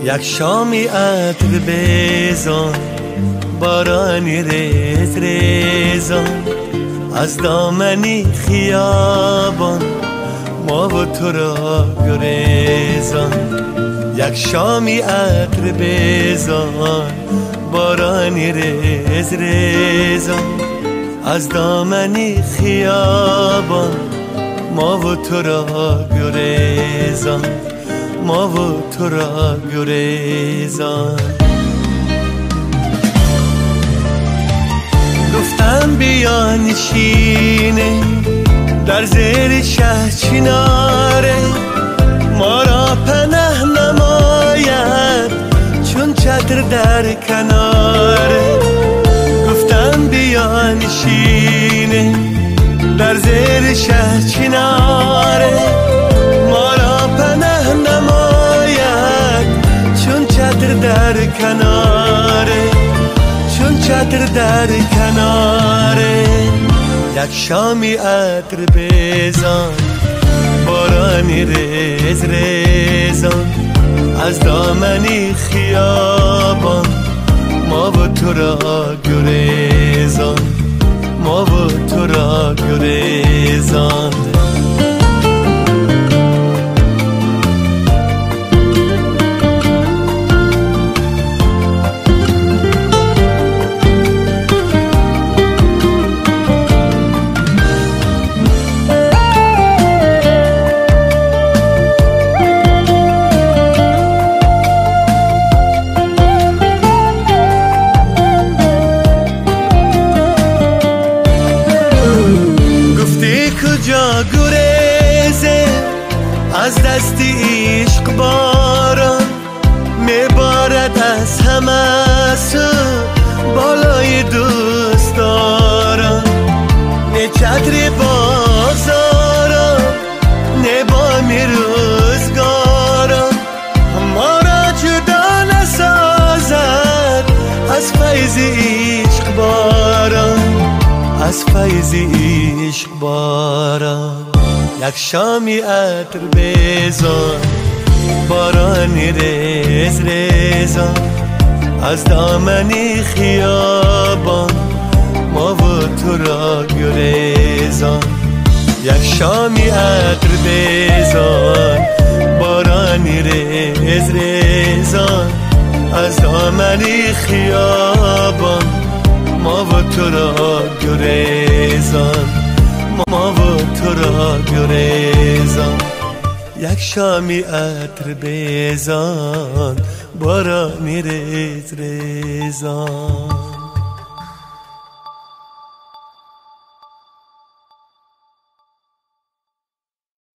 یک شامی عطر بزن، بارانی ریز ریزان از دامنی خیابان ما و تو را گریزان. یک شامی عطر بزن، بارانی ریز ریزان از دامنی خیابان ما و تو را گریزان، ما و تو را گریزان. گفتم بیا نشینه در زیر شه چناره، ما را پناه نماید چون چتر در کناره. گفتم بیا نشینه در زیر شه چناره، ما را پناه نماید چون چتر در کناره، چون چتر در کناره. یک شامی عطر بزن، بارانی ریز ریزان از دامنی خیابان ما و تو را گریزان، ما و تو را گریزان. کجا گریزه از دستی عشق باران، میبارد از همه سو بالای دوست دارم. نه چتر بازارم نه بام روزگارم، ما را جدا نسازد از فیض عشق باران، از فیض عشق باران. یک شامی عطر بزن، بارانی ریز ریزان از دامنی خیابان ما و تو را گریزان. یک شامی عطر بزن، بارانی ریز ریزان از دامنی خیابان ما و تو را گریزان، ما و تو را گریزان. یک شامی عطر بزن، بارانی ریز ریزان.